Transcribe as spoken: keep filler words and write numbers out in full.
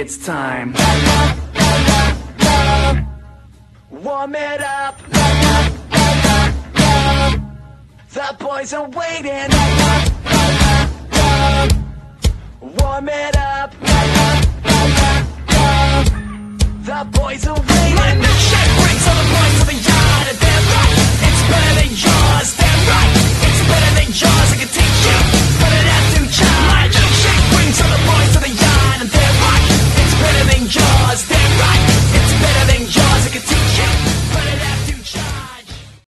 it's time. Warm it up. The boys are waiting. Warm it up. The boys are waiting.